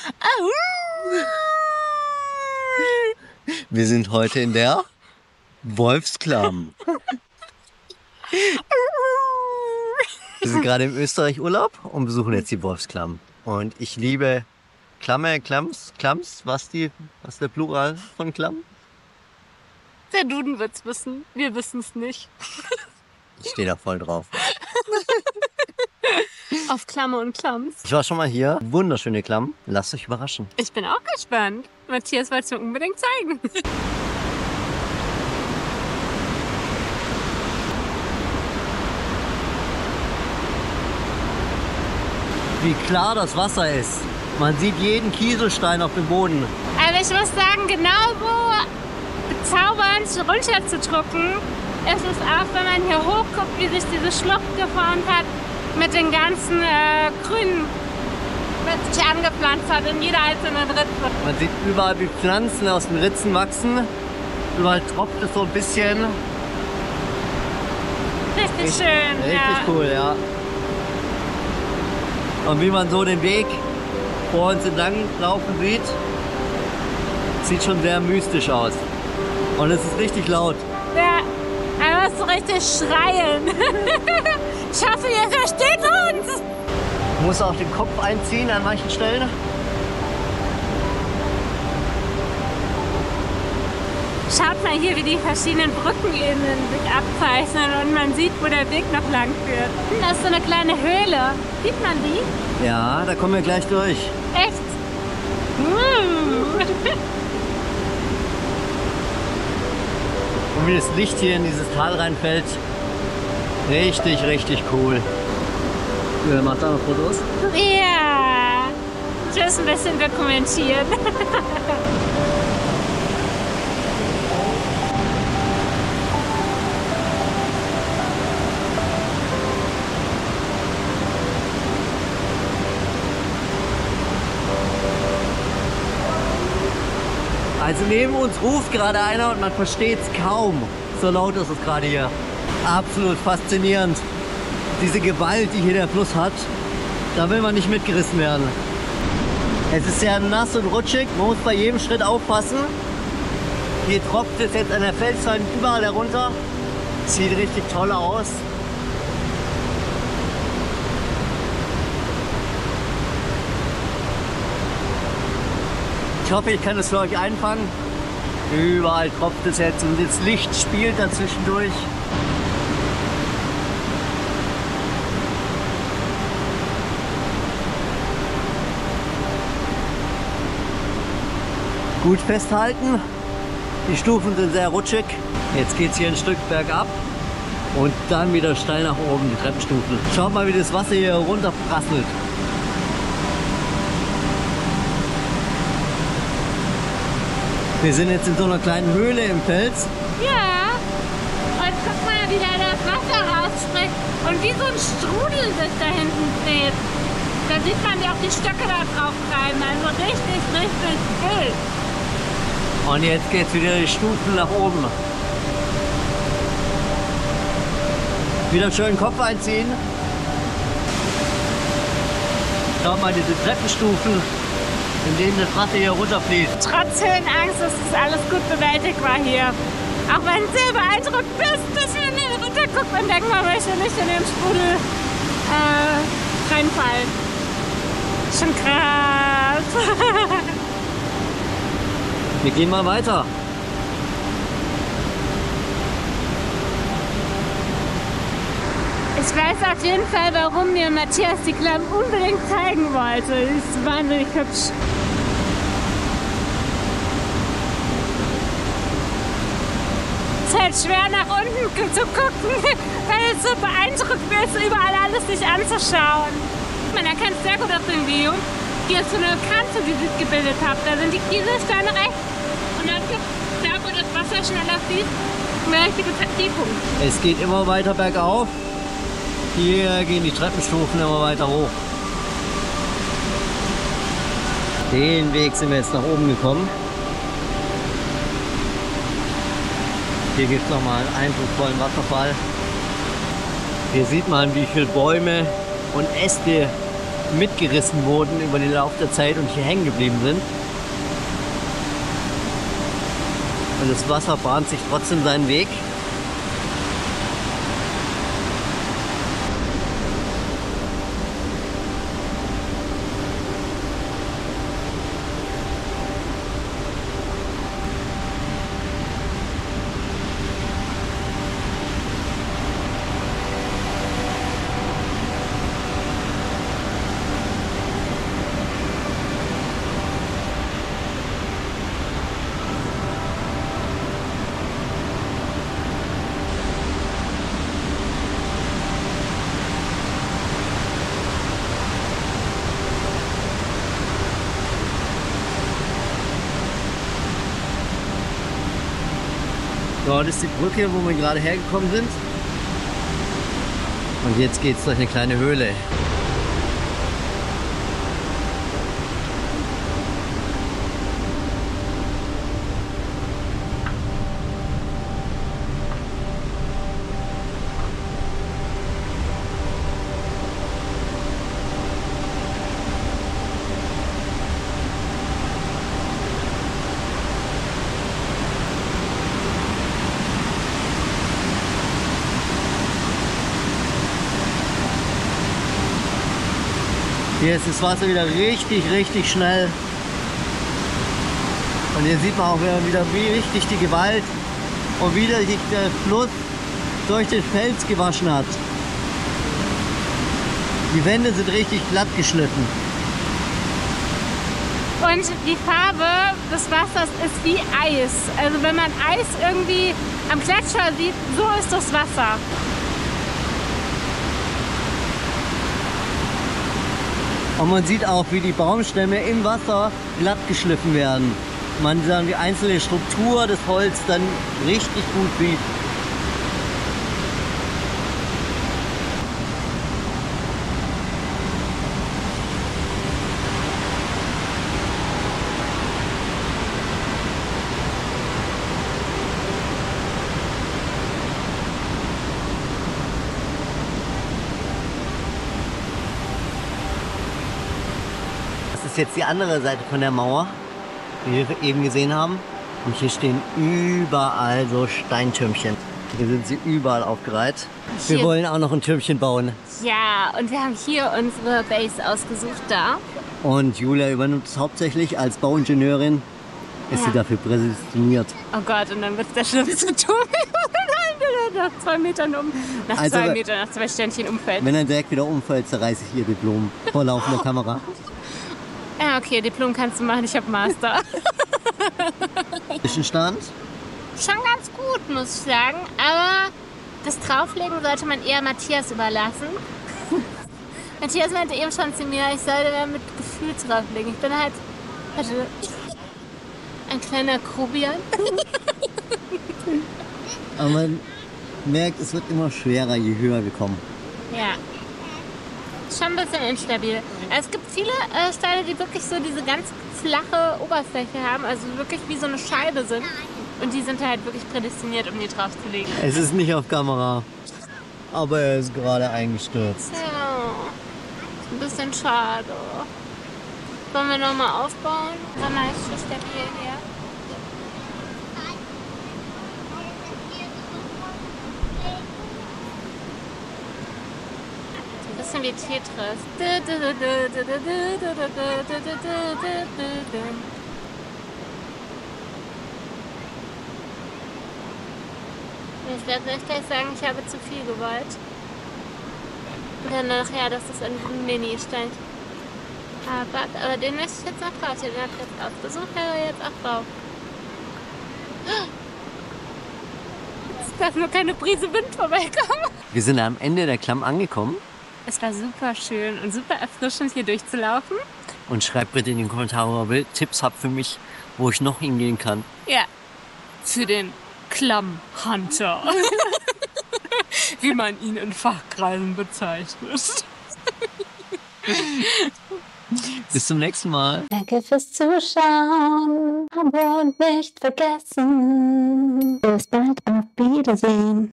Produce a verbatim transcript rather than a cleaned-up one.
Wir sind heute in der Wolfsklamm. Wir sind gerade im Österreich Urlaub und besuchen jetzt die Wolfsklamm. Und ich liebe Klamme, Klamms, Klamms, was, die, was ist der Plural von Klamm? Der Duden wird's wissen, wir wissen es nicht. Ich stehe da voll drauf. Auf Klamme und Klamms. Ich war schon mal hier. Wunderschöne Klamm. Lasst euch überraschen. Ich bin auch gespannt. Matthias wollte es mir unbedingt zeigen. Wie klar das Wasser ist. Man sieht jeden Kieselstein auf dem Boden. Aber ich muss sagen, genau wo bezaubernd runter zu drucken, ist es auch, wenn man hier hochguckt, wie sich diese Schlucht geformt hat mit den ganzen äh, Grünen, was sich angepflanzt hat in jeder einzelnen Ritze. Man sieht überall, wie Pflanzen aus den Ritzen wachsen. Überall tropft es so ein bisschen. Richtig, richtig schön. Richtig ja. cool, ja. Und wie man so den Weg vor uns entlang laufen sieht, sieht schon sehr mystisch aus. Und es ist richtig laut. Ja, man muss so richtig schreien. Ich hoffe, ihr versteht uns. Ich muss auch den Kopf einziehen an manchen Stellen. Schaut mal hier, wie die verschiedenen Brückenebenen sich abzeichnen und man sieht, wo der Weg noch lang führt. Da ist so eine kleine Höhle. Sieht man die? Ja, da kommen wir gleich durch. Echt? Mm. Und wie das Licht hier in dieses Tal reinfällt. Richtig, richtig cool. Ja, macht da noch Fotos? Ja. Ich muss ein bisschen dokumentieren. Also neben uns ruft gerade einer und man versteht es kaum. So laut ist es gerade hier. Absolut faszinierend. Diese Gewalt, die hier der Fluss hat, da will man nicht mitgerissen werden. Es ist sehr nass und rutschig, man muss bei jedem Schritt aufpassen. Hier tropft es jetzt an der Felswand überall herunter. Sieht richtig toll aus. Ich hoffe, ich kann es für euch einfangen. Überall tropft es jetzt und das Licht spielt dazwischen durch. Gut festhalten. Die Stufen sind sehr rutschig. Jetzt geht es hier ein Stück bergab und dann wieder steil nach oben, die Treppenstufen. Schaut mal, wie das Wasser hier runterprasselt. Wir sind jetzt in so einer kleinen Höhle im Fels. Ja. Und guck mal, wie da das Wasser rausspringt und wie so ein Strudel sich da hinten dreht. Da sieht man ja auch die Stöcke da drauf treiben. Also richtig, richtig wild. Und jetzt geht es wieder die Stufen nach oben. Wieder schön Kopf einziehen. Schaut mal diese Treppenstufen, in denen das Wasser hier runterfließt. Trotz Höhenangst ist das alles gut bewältigbar hier. Auch wenn es sehr beeindruckend ist, dass wir hier runtergucken und denken, man möchte nicht in den Strudel äh, reinfallen. Schon krass. Wir gehen mal weiter. Ich weiß auf jeden Fall, warum mir Matthias die Klamm unbedingt zeigen wollte. Die ist wahnsinnig hübsch. Es ist halt schwer nach unten zu gucken, weil es so beeindruckend ist, überall alles sich anzuschauen. Man erkennt es sehr gut auf dem Video. Hier ist so eine Kante, die sich gebildet hat. Da sind die Kieselsteine rechts und dann gibt es da, wo das Wasser schneller fließt, eine richtige Vertiefung. Es geht immer weiter bergauf. Hier gehen die Treppenstufen immer weiter hoch. Den Weg sind wir jetzt nach oben gekommen. Hier gibt es nochmal einen eindrucksvollen Wasserfall. Hier sieht man, wie viele Bäume und Äste mitgerissen wurden über den Lauf der Zeit und hier hängen geblieben sind. Und das Wasser bahnt sich trotzdem seinen Weg. Dort ist die Brücke, wo wir gerade hergekommen sind. Und jetzt geht es durch eine kleine Höhle. Hier ist das Wasser wieder richtig, richtig schnell. Und hier sieht man auch wieder, wie richtig die Gewalt und wie sich der Fluss durch den Fels gewaschen hat. Die Wände sind richtig glatt geschliffen. Und die Farbe des Wassers ist wie Eis. Also wenn man Eis irgendwie am Gletscher sieht, so ist das Wasser. Und man sieht auch, wie die Baumstämme im Wasser glatt geschliffen werden. Man sieht die einzelne Struktur des Holz dann richtig gut sieht. Das ist jetzt die andere Seite von der Mauer, die wir eben gesehen haben. Und hier stehen überall so Steintürmchen. Hier sind sie überall aufgereiht. Wir Hier. wollen auch noch ein Türmchen bauen. Ja, und wir haben hier unsere Base ausgesucht da. Und Julia übernimmt es hauptsächlich als Bauingenieurin. Ist Ja. sie dafür prädestiniert. Oh Gott, und dann wird es der schlimmste Turm. Nach zwei Metern um. Nach Also, zwei Metern, nach zwei Sternchen umfällt. Wenn er direkt wieder umfällt, zerreiße ich ihr Diplom vor laufender Kamera. Ja, okay, Diplom kannst du machen, ich habe Master. Zwischenstand? Schon ganz gut, muss ich sagen. Aber das Drauflegen sollte man eher Matthias überlassen. Matthias meinte eben schon zu mir, ich sollte mehr mit Gefühl drauflegen. Ich bin halt, warte, ein kleiner Grobian. Aber man merkt, es wird immer schwerer, je höher wir kommen. Ja. Schon ein bisschen instabil. Es gibt viele äh, Steine, die wirklich so diese ganz flache Oberfläche haben, also wirklich wie so eine Scheibe sind. Und die sind halt wirklich prädestiniert, um die drauf zu legen. Es ist nicht auf Kamera, aber er ist gerade eingestürzt. Ja, ist ein bisschen schade. Wollen wir nochmal aufbauen? So nice, so stabil hier. Ein bisschen wie Tetris. Ich werde nicht gleich sagen, ich habe zu viel gewollt. Und dann nachher, dass das ein Mini-Stein. Aber, aber den möchte ich jetzt noch drauf. Den habe ich jetzt ausgesucht, der jetzt auch drauf. Es darf nur keine Brise Wind vorbeikommen. Wir sind am Ende der Klamm angekommen. Es war super schön und super erfrischend, hier durchzulaufen. Und schreibt bitte in die Kommentare, ob ihr Tipps habt für mich, wo ich noch hingehen kann. Ja, für den Klammhunter. Wie man ihn in Fachkreisen bezeichnet. Bis zum nächsten Mal. Danke fürs Zuschauen. Abo und nicht vergessen. Bis bald, auf Wiedersehen.